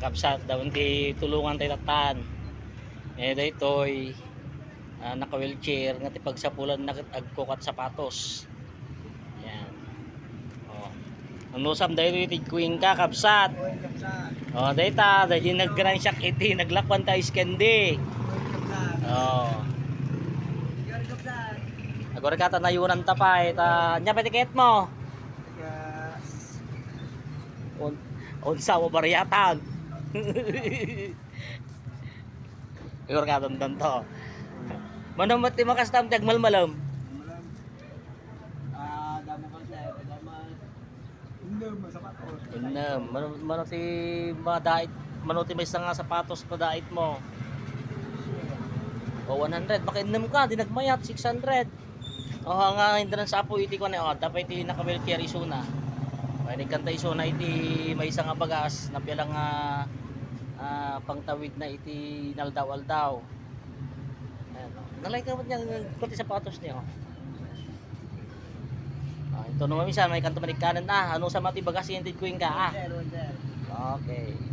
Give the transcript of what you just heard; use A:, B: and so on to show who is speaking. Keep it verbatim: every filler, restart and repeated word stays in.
A: kakabsat daw hindi tulungan tayo tatan. Eh daytoy uh, naka wheelchair nga tipag sa pulan nagagkukat sapatos. Yan. Oh. Ang nusam daytoy tigkuing ka kabsat. Oh, dayta daydi naggrand shock iti naglakwan tayo skendi. Oh. Agora kata nayunan ta pa eta nya patiket mo. On unsa mo bariyatan. Igor ka dandan to. Manong mati makastam tag malmalam.
B: Ah, damo pa siya, damo. Indem sapatos.
A: Indem, mano mano ti madait, mano ti may nga sapatos pa dait mo. O one hundred, baka indem ka, di nagmayat six hundred. O nga hindi na sa apo iti ko na, o dapat iti naka-wheelchair isuna. Pwede kanta isuna iti may isang bagas na pilang nga uh, pangtawid na iti naldaw-aldaw. Ayan, o. Nalay ka mo niya kunti sapatos niya. Ah, ito naman minsan may kanto manik kanan ah. Ano sa mati bagas yung ko yung ka ah. Okay.